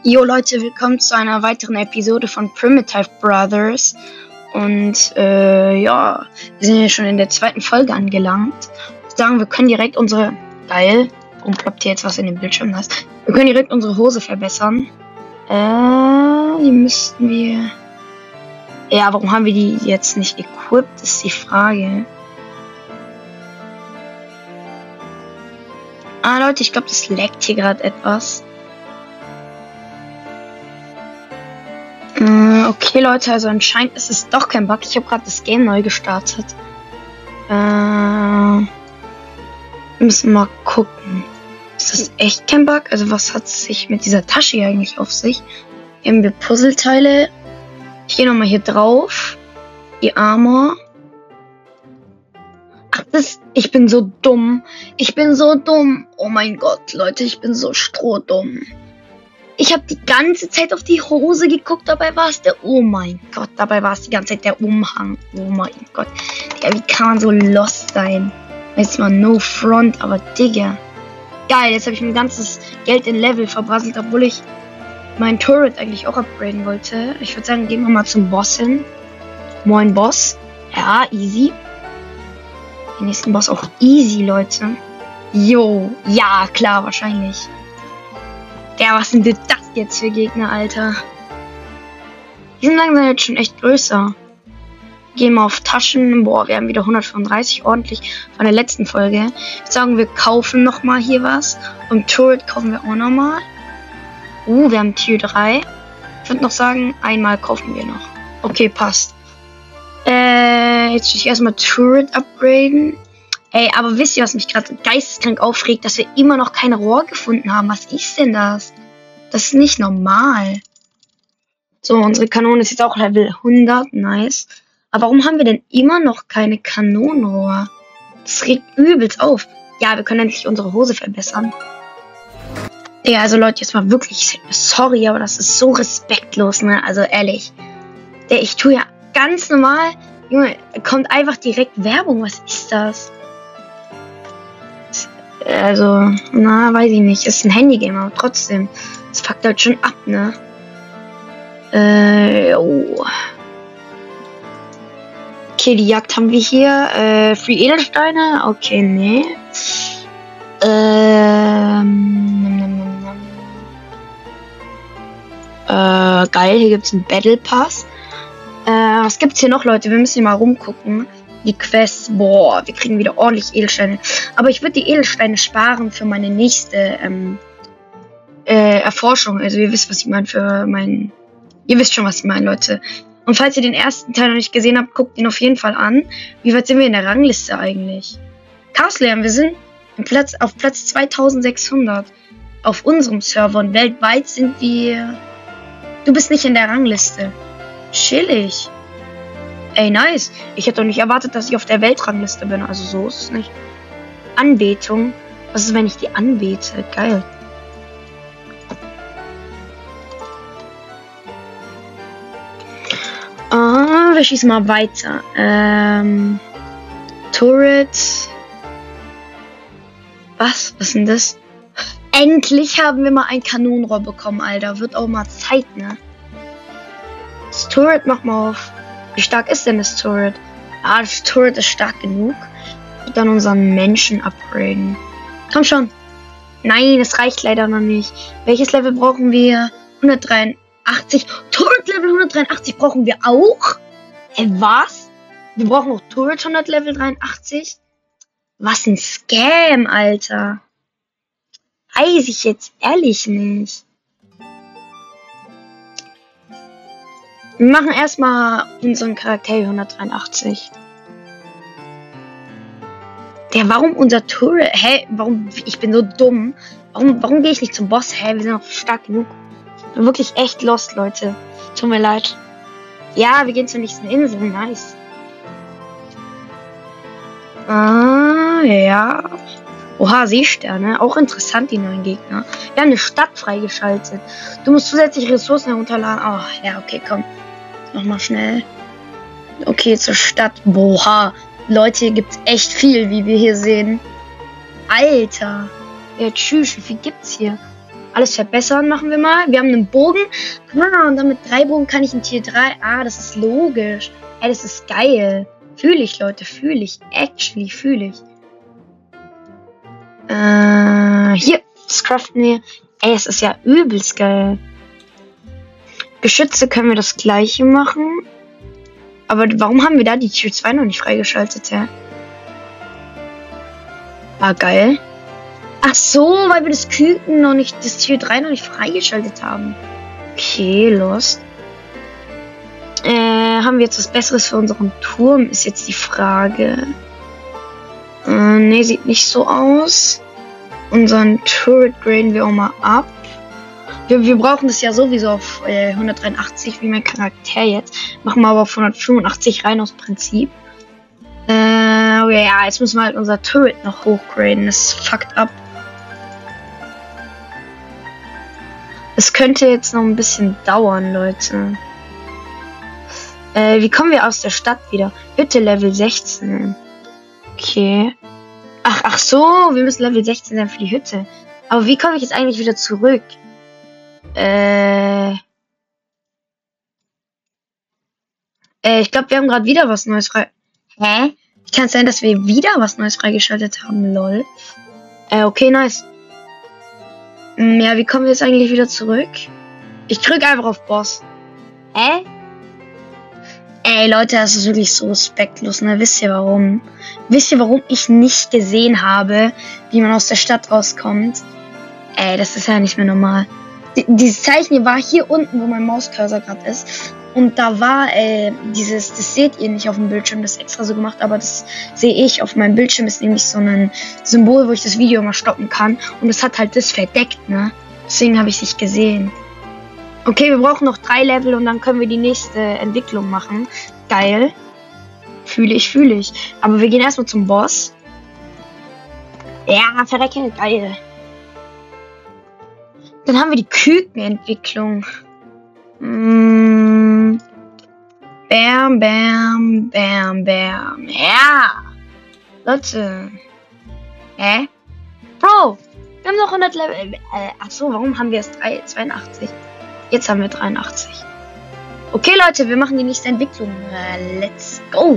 Jo Leute, willkommen zu einer weiteren Episode von Primitive Brothers. Und ja, wir sind ja schon in der zweiten Folge angelangt. Ich sagen, wir können direkt unsere... Geil, warum ploppt hier jetzt was in den Bildschirm hast? Wir können direkt unsere Hose verbessern. Die müssten wir... Ja, warum haben wir die jetzt nicht equipped, ist die Frage. Leute, ich glaube, das laggt hier gerade etwas. Okay, Leute, also anscheinend ist es doch kein Bug. Ich habe gerade das Game neu gestartet. Müssen mal gucken. Ist das echt kein Bug? Also was hat es sich mit dieser Tasche hier eigentlich auf sich? Hier haben wir Puzzleteile. Ich gehe nochmal hier drauf. Die Armor. Ach, ich bin so dumm. Ich bin so dumm. Oh mein Gott, Leute, ich bin so strohdumm. Ich habe die ganze Zeit auf die Hose geguckt, dabei war es der... Oh mein Gott, dabei war es die ganze Zeit der Umhang. Oh mein Gott. Digga, wie kann man so lost sein? Jetzt mal no front, aber Digga. Geil, jetzt habe ich mein ganzes Geld in Level verbrasselt, obwohl ich mein Turret eigentlich auch upgraden wollte. Ich würde sagen, gehen wir mal zum Boss hin. Moin, Boss. Ja, easy. Den nächsten Boss auch easy, Leute. Jo, ja, klar, wahrscheinlich. Ja, was sind denn das jetzt für Gegner, Alter? Die sind langsam jetzt schon echt größer. Gehen wir auf Taschen. Boah, wir haben wieder 135, ordentlich von der letzten Folge. Ich sagen, wir kaufen nochmal hier was. Und Turret kaufen wir auch nochmal. Wir haben Tier 3. Ich würde noch sagen, einmal kaufen wir noch. Okay, passt. Jetzt will ich erstmal Turret upgraden. Ey, aber wisst ihr, was mich gerade geisteskrank aufregt? Dass wir immer noch keine Rohr gefunden haben. Was ist denn das? Das ist nicht normal. So, unsere Kanone ist jetzt auch Level 100. Nice. Aber warum haben wir denn immer noch keine Kanonenrohr? Das regt übelst auf. Ja, wir können endlich unsere Hose verbessern. Ja, also Leute, jetzt mal wirklich sorry, aber das ist so respektlos, ne? Also ehrlich. Ich tue ja ganz normal... Junge, kommt einfach direkt Werbung. Was ist das? Also, na, weiß ich nicht. Ist ein Handygame, aber trotzdem. Das fuckt halt schon ab, ne? Oh. Okay, die Jagd haben wir hier. Free Edelsteine. Okay, nee. Geil, hier gibt's einen Battle Pass. Was gibt's hier noch, Leute? Wir müssen hier mal rumgucken. Die Quests, boah, wir kriegen wieder ordentlich Edelsteine. Aber ich würde die Edelsteine sparen für meine nächste Erforschung. Also ihr wisst, was ich meine Ihr wisst schon, was ich meine, Leute. Und falls ihr den ersten Teil noch nicht gesehen habt, guckt ihn auf jeden Fall an. Wie weit sind wir in der Rangliste eigentlich? Castle, wir sind auf Platz 2600 auf unserem Server. Und weltweit sind wir... Du bist nicht in der Rangliste. Chillig. Ey, nice. Ich hätte doch nicht erwartet, dass ich auf der Weltrangliste bin. Also so ist es nicht. Anbetung. Was ist, wenn ich die anbete? Geil. Wir schießen mal weiter. Turret. Was? Was ist denn das? Endlich haben wir mal ein Kanonenrohr bekommen, Alter. Wird auch mal Zeit, ne? Das Turret mach mal auf. Wie stark ist denn das Turret? Das Turret ist stark genug. Und dann unseren Menschen upgraden. Komm schon. Nein, das reicht leider noch nicht. Welches Level brauchen wir? 183. Turret Level 183 brauchen wir auch? Was? Wir brauchen auch Turret 100 Level 83? Was ein Scam, Alter. Weiß ich jetzt ehrlich nicht. Wir machen erstmal unseren Charakter 183. Warum unser Turret? Warum? Ich bin so dumm. Warum gehe ich nicht zum Boss? Wir sind noch stark genug. Ich bin wirklich echt lost, Leute. Tut mir leid. Ja, wir gehen zur nächsten Insel. Nice. Ja. Oha, Seesterne. Auch interessant, die neuen Gegner. Wir haben eine Stadt freigeschaltet. Du musst zusätzliche Ressourcen herunterladen. Oh, ja, okay, komm. Nochmal schnell. Okay, zur Stadt. Boah. Leute, hier gibt's echt viel, wie wir hier sehen. Alter. Ja, tschüss, wie viel gibt's hier? Alles verbessern machen wir mal. Wir haben einen Bogen. Und dann mit 3 Bogen kann ich in Tier 3. Das ist logisch. Ey, das ist geil. Fühle ich, Leute. Fühle ich. Actually, fühle ich. Hier. Das craften wir. Ey, es ist ja übelst geil. Geschütze können wir das gleiche machen. Aber warum haben wir da die Tier 2 noch nicht freigeschaltet, ja? Geil. Ach so, weil wir das Küken noch nicht, das Tier 3 noch nicht freigeschaltet haben. Okay, lost. Haben wir jetzt was Besseres für unseren Turm, ist jetzt die Frage. Ne, sieht nicht so aus. Unseren Turret graden wir auch mal ab. Wir brauchen das ja sowieso auf 183, wie mein Charakter jetzt. Machen wir aber auf 185 rein aus Prinzip. Ja, jetzt müssen wir halt unser Turret noch hochgraden. Das fuckt ab. Es könnte jetzt noch ein bisschen dauern, Leute. Wie kommen wir aus der Stadt wieder? Bitte Level 16. Okay. Ach so, wir müssen Level 16 sein für die Hütte. Aber wie komme ich jetzt eigentlich wieder zurück? Ich glaube, wir haben gerade wieder was Neues frei... Hä? Kann es sein, dass wir wieder was Neues freigeschaltet haben? Lol. Okay, nice. Ja, wie kommen wir jetzt eigentlich wieder zurück? Ich drücke einfach auf Boss. Hä? Ey, Leute, das ist wirklich so respektlos, ne? Wisst ihr warum? Wisst ihr, warum ich nicht gesehen habe, wie man aus der Stadt rauskommt? Ey, das ist ja nicht mehr normal. Dieses Zeichen hier war hier unten, wo mein Mauscursor gerade ist. Und da war das seht ihr nicht auf dem Bildschirm, das ist extra so gemacht, aber das sehe ich auf meinem Bildschirm, ist nämlich so ein Symbol, wo ich das Video mal stoppen kann. Und es hat halt das verdeckt, ne? Deswegen habe ich es nicht gesehen. Okay, wir brauchen noch 3 Level und dann können wir die nächste Entwicklung machen. Geil. Fühle ich. Aber wir gehen erstmal zum Boss. Ja, verrecke, geil. Dann haben wir die Kükenentwicklung. Bam, bam, bam, bam. Ja. Leute. Hä? Bro, wir haben noch 100 Level. Achso, warum haben wir erst 82? Jetzt haben wir 83. Okay, Leute, wir machen die nächste Entwicklung. Let's go.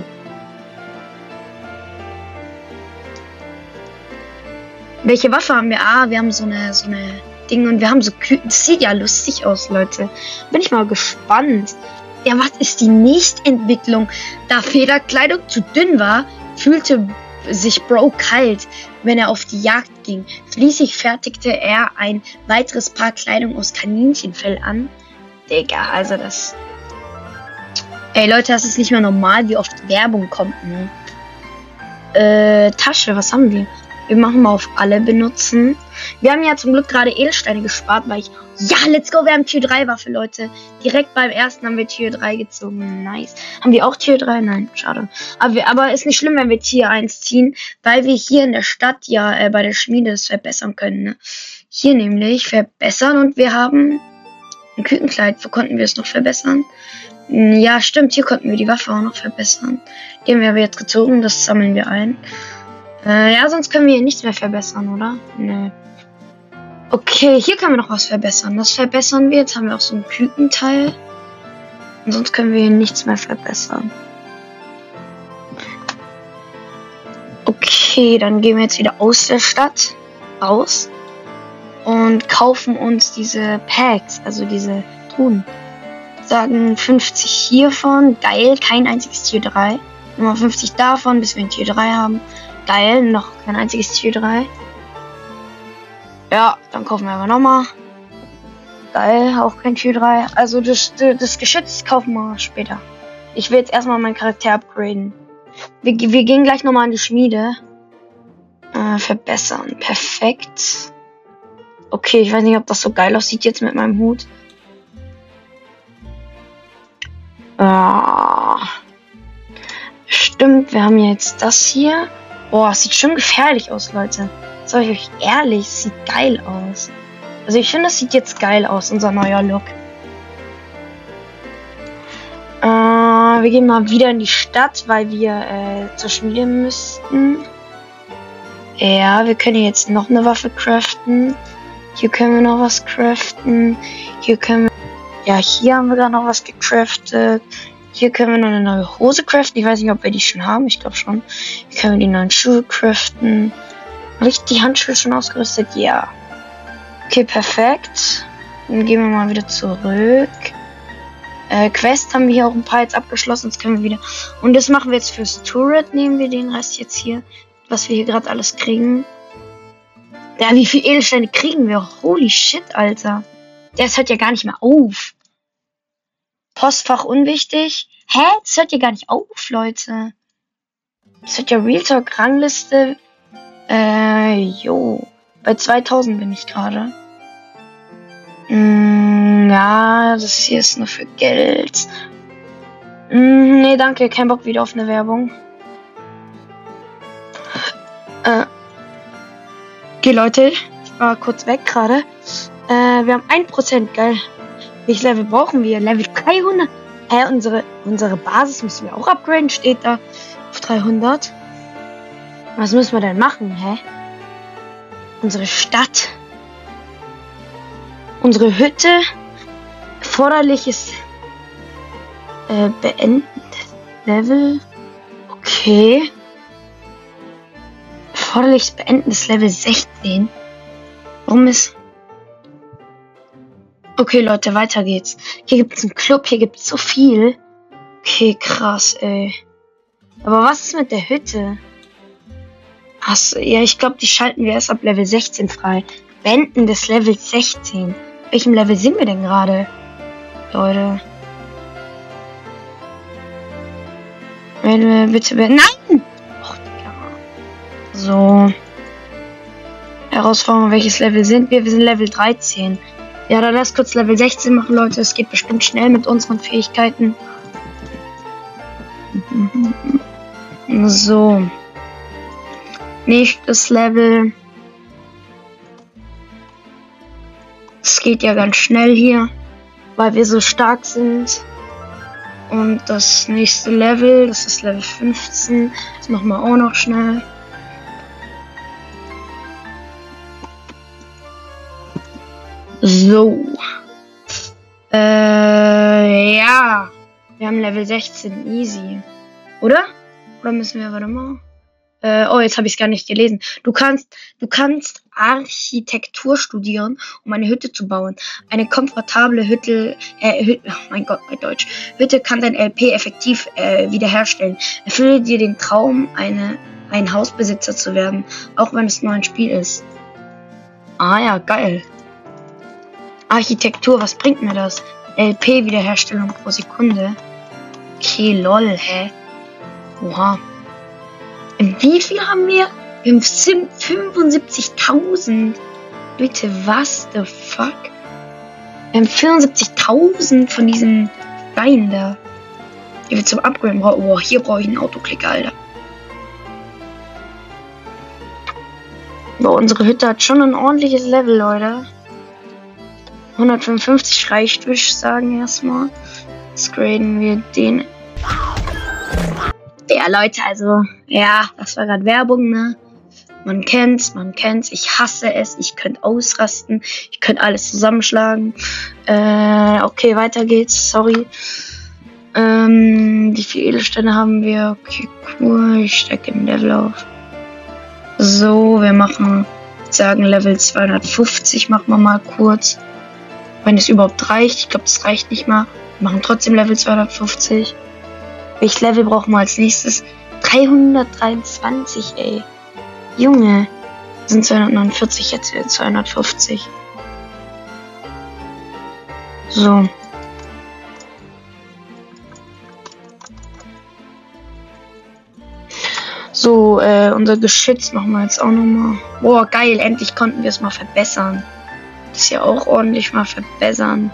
Welche Waffe haben wir? Wir haben so eine Ding und wir haben so Küken. Das sieht ja lustig aus, Leute. Bin ich mal gespannt. Ja, was ist die Nächstentwicklung? Da Federkleidung zu dünn war, fühlte sich Bro kalt, wenn er auf die Jagd ging. Schließlich fertigte er ein weiteres Paar Kleidung aus Kaninchenfell an. Digga, also das... Ey, Leute, das ist nicht mehr normal, wie oft Werbung kommt, ne? Tasche, was haben wir? Wir machen mal auf alle benutzen. Wir haben ja zum Glück gerade Edelsteine gespart, weil ich... Ja, let's go, wir haben Tier 3 Waffe, Leute. Direkt beim ersten haben wir Tier 3 gezogen. Nice. Haben wir auch Tier 3? Nein, schade. Aber ist nicht schlimm, wenn wir Tier 1 ziehen, weil wir hier in der Stadt ja bei der Schmiede es verbessern können. Ne? Hier nämlich verbessern und wir haben ein Kükenkleid. Wo konnten wir es noch verbessern? Ja, stimmt, hier konnten wir die Waffe auch noch verbessern. Die haben wir aber jetzt gezogen, das sammeln wir ein. Ja, sonst können wir hier nichts mehr verbessern, oder? Nee. Okay, hier können wir noch was verbessern. Das verbessern wir. Jetzt haben wir auch so ein Kükenteil. Und sonst können wir hier nichts mehr verbessern. Okay, dann gehen wir jetzt wieder aus der Stadt raus. Und kaufen uns diese Packs, also diese Truhen. Sagen 50 hiervon. Geil, kein einziges Tier 3. Nochmal 50 davon, bis wir ein Tier 3 haben. Geil, noch kein einziges Tier 3. Ja, dann kaufen wir aber nochmal. Geil, auch kein Tier 3. Also das Geschütz kaufen wir später. Ich will jetzt erstmal meinen Charakter upgraden. Wir gehen gleich nochmal an die Schmiede. Verbessern. Perfekt. Okay, ich weiß nicht, ob das so geil aussieht jetzt mit meinem Hut. Stimmt, wir haben jetzt das hier. Boah, es sieht schon gefährlich aus, Leute. Sag ich euch ehrlich, es sieht geil aus. Also ich finde, es sieht jetzt geil aus, unser neuer Look. Wir gehen mal wieder in die Stadt, weil wir zur Schmiede müssten. Ja, wir können jetzt noch eine Waffe craften. Hier können wir noch was craften. Hier können wir... Ja, hier haben wir gerade noch was gecraftet. Hier können wir noch eine neue Hose craften. Ich weiß nicht, ob wir die schon haben. Ich glaube schon. Hier können wir die neuen Schuhe craften. Habe ich die Handschuhe schon ausgerüstet? Ja. Okay, perfekt. Dann gehen wir mal wieder zurück. Quest haben wir hier auch ein paar jetzt abgeschlossen. Jetzt können wir wieder... Und das machen wir jetzt fürs Turret. Nehmen wir den Rest jetzt hier. Was wir hier gerade alles kriegen. Ja, wie viele Edelsteine kriegen wir? Holy shit, Alter. Das hört ja gar nicht mehr auf. Postfach unwichtig. Hä? Das hört ja gar nicht auf, Leute. Das hört ja Real Talk Rangliste. Jo. Bei 2000 bin ich gerade. Ja, das hier ist nur für Geld. Nee, danke. Kein Bock wieder auf eine Werbung. Okay, Leute. Ich war kurz weg gerade. Wir haben 1%. Geil. Welches Level brauchen wir? Level 300? Unsere Basis müssen wir auch upgraden. Steht da auf 300. Was müssen wir denn machen, hä? Unsere Stadt. Unsere Hütte. Erforderliches beenden. Level. Okay. Erforderliches Beenden des Level 16. Warum ist... Okay, Leute, weiter geht's. Hier gibt's einen Club, hier gibt's so viel. Okay, krass, ey. Aber was ist mit der Hütte? Achso, ja, ich glaube, die schalten wir erst ab Level 16 frei. Beenden des Level 16. Welchem Level sind wir denn gerade? Leute. Bitte, nein! Och, Digga. So. Herausforderung, welches Level sind wir? Wir sind Level 13. Ja, dann lass kurz Level 16 machen, Leute. Es geht bestimmt schnell mit unseren Fähigkeiten. So. Nächstes Level. Es geht ja ganz schnell hier, weil wir so stark sind. Und das nächste Level, das ist Level 15. Das machen wir auch noch schnell. So. Ja. Wir haben Level 16. Easy. Oder? Oder müssen wir, warte mal. Oh, jetzt habe ich es gar nicht gelesen. Du kannst Architektur studieren, um eine Hütte zu bauen. Eine komfortable Hütte, oh mein Gott, mein Deutsch. Hütte kann dein LP effektiv wiederherstellen. Erfülle dir den Traum, ein Hausbesitzer zu werden, auch wenn es nur ein Spiel ist. Ah ja, geil. Architektur, was bringt mir das? LP Wiederherstellung pro Sekunde. Okay, lol, hä? Oha. Wie viel haben wir? Wir haben 75.000. Bitte, was the fuck? Wir haben 74.000 von diesen Steinen da. Die wir zum Upgraden brauchen. Oh, hier brauche ich einen Autoklicker, Alter. Boah, unsere Hütte hat schon ein ordentliches Level, Leute. 155 reicht, würde ich sagen, erstmal. Jetzt graden wir den. Ja, Leute, also, ja, das war gerade Werbung, ne? Man kennt's. Ich hasse es. Ich könnte ausrasten. Ich könnte alles zusammenschlagen. Okay, weiter geht's. Sorry. Wie viele Edelsteine haben wir? Okay, cool. Ich stecke im Level auf. So, wir machen, ich sagen, Level 250 machen wir mal kurz. Wenn es überhaupt reicht. Ich glaube, das reicht nicht mal. Wir machen trotzdem Level 250. Welches Level brauchen wir als nächstes? 323, ey. Junge. Sind 249, jetzt wieder 250. So. So, unser Geschütz machen wir jetzt auch nochmal. Boah, geil. Endlich konnten wir es mal verbessern. Das hier auch ordentlich mal verbessern.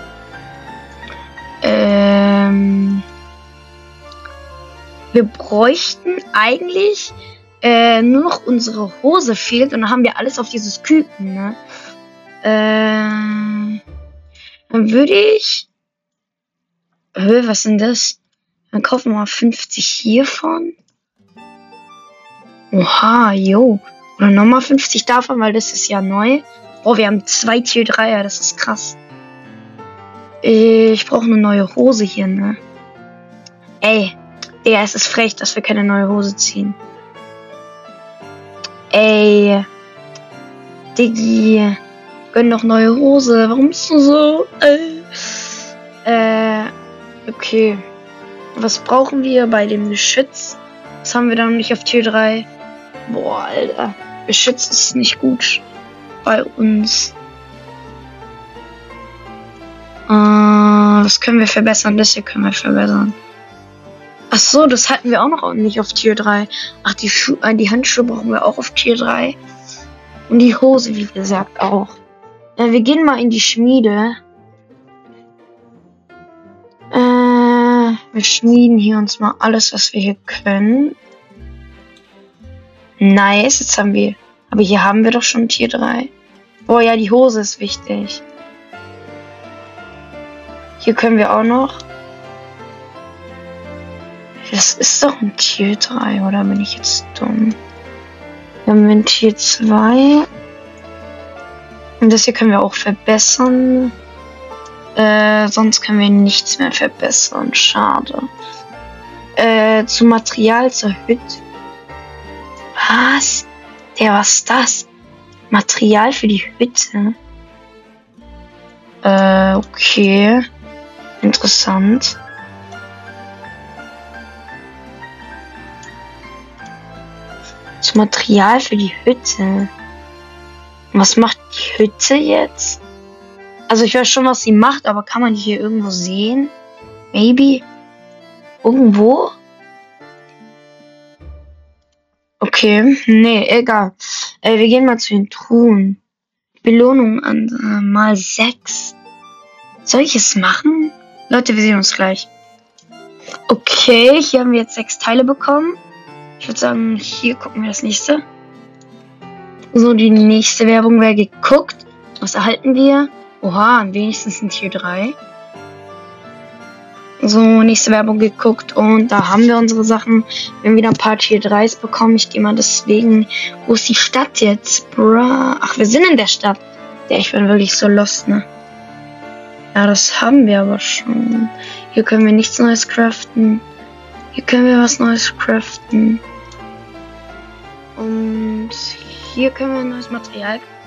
Wir bräuchten eigentlich nur noch unsere Hose fehlt und dann haben wir alles auf dieses Küken, ne? Dann würde ich... was sind das? Dann kaufen wir mal 50 hiervon. Oha, jo. Oder nochmal 50 davon, weil das ist ja neu. Boah, wir haben 2 Tier 3er, das ist krass. Ich brauche eine neue Hose hier, ne? Ey, Digga, es ist frech, dass wir keine neue Hose ziehen. Ey, Diggi, gönn doch neue Hose. Warum bist du so? Okay. Was brauchen wir bei dem Geschütz? Das haben wir dann nicht auf Tier 3. Boah, Alter. Geschütz ist nicht gut bei uns. Das können wir verbessern. Das hier können wir verbessern. Ach so, das hatten wir auch noch nicht auf Tier 3. Ach, die Handschuhe brauchen wir auch auf Tier 3. Und die Hose, wie gesagt, auch. Wir gehen mal in die Schmiede. Wir schmieden hier uns mal alles, was wir hier können. Nice, jetzt haben wir... Aber hier haben wir doch schon Tier 3. Oh ja, die Hose ist wichtig. Hier können wir auch noch... Das ist doch ein Tier 3, oder bin ich jetzt dumm? Wir haben ein Tier 2. Und das hier können wir auch verbessern. Sonst können wir nichts mehr verbessern. Schade. Zum Material zur Hütte. Was? Was ist das? Material für die Hütte? Okay. Interessant. Zum Material für die Hütte. Was macht die Hütte jetzt? Also ich weiß schon, was sie macht, aber kann man die hier irgendwo sehen? Maybe? Irgendwo? Okay, nee, egal. Wir gehen mal zu den Truhen. Belohnung an mal 6. Soll ich es machen? Leute, wir sehen uns gleich. Okay, hier haben wir jetzt 6 Teile bekommen. Ich würde sagen, hier gucken wir das nächste. So, die nächste Werbung wäre geguckt. Was erhalten wir? Oha, wenigstens ein Tier 3. So, nächste Werbung geguckt und da haben wir unsere Sachen. Wir haben wieder ein paar Tier 3s bekommen. Ich gehe mal deswegen. Wo ist die Stadt jetzt? Bruh. Ach, wir sind in der Stadt. Ja, ich bin wirklich so lost, ne? Ja, das haben wir aber schon. Hier können wir nichts Neues craften. Hier können wir was Neues craften. Und hier können wir neues Material